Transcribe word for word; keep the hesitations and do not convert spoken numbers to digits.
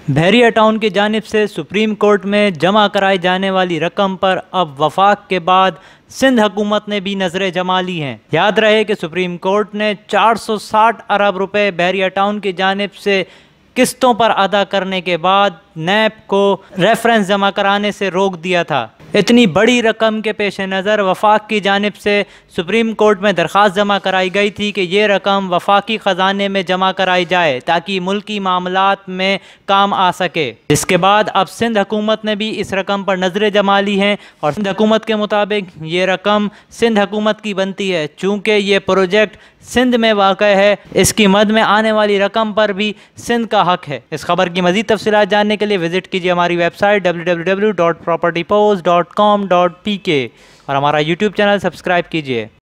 बहरिया town की जानिब से सुप्रीम कोर्ट में जमा कराई जाने वाली रकम पर अब वफाक के बाद सिंध हुकूमत ने भी नजरें जमा ली हैं। याद रहे कि सुप्रीम कोर्ट ने चार सौ साठ अरब रुपए बहरिया टाउन की जानिब से किस्तों पर अदा करने के बाद नैब को रेफरेंस जमा कराने से रोक दिया था। इतनी बड़ी रकम के पेश नज़र वफाक की जानिब से सुप्रीम कोर्ट में दरख्वास्त जमा कराई गई थी कि ये रकम वफाकी ख़जाने में जमा कराई जाए ताकि मुल्की मामलात में काम आ सके। जिसके बाद अब सिंध हुकूमत ने भी इस रकम पर नज़रें जमा ली हैं और सिंध हुकूमत के मुताबिक ये रकम सिंध हुकूमत की बनती है। चूँकि ये प्रोजेक्ट सिंध में वाक़ है, इसकी मद में आने वाली रकम पर भी सिंध का हक है। इस खबर की मज़ीद तफसीलात जानने के लिए विज़िट कीजिए हमारी website W W W dot property post dot com dot P K और हमारा यूट्यूब चैनल सब्सक्राइब कीजिए।